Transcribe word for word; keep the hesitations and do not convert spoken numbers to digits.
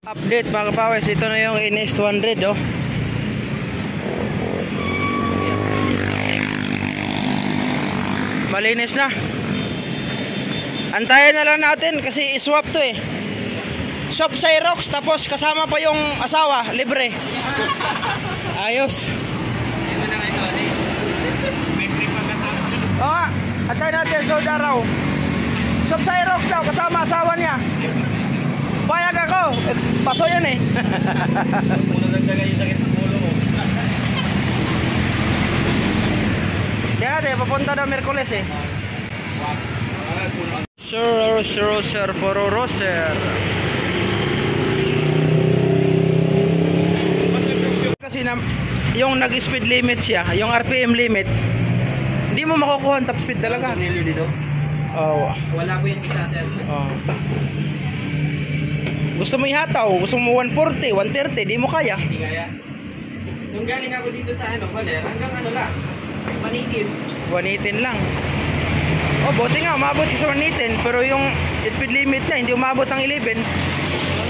Update mga kapawis, ito na yung N S two hundred oh. Malinis na. Antayin na lang natin kasi iswap to eh. Swap Xerox tapos kasama pa yung asawa, libre. Ayos. Ito na nga ito, may free pa kasama. Oo, antayin natin so daraw. Swap Xerox daw kasama asawa niya. Payag ako, paso yan eh. Muna nagdaga yung sakit ng ulo mo. Kaya natin, papunta daw Merkules eh. Sir, sir, sir, pororo, sir. Kasi na, yung nag-speed limit siya, yung R P M limit, hindi mo makukuha ang top speed talaga. Nilyo dito? Oo. Wala po yung isa, sir. Oh. Gusto mo ihataw, gusto mo one forty, one thirty, di mo kaya. Hindi kaya. Nung galing ako dito sa ano, Valer, hanggang ano lang, one eighteen. one eighteen lang. Oh, buti nga, umabot siya sa one eighteen, pero yung speed limit niya, hindi umabot ng eleven.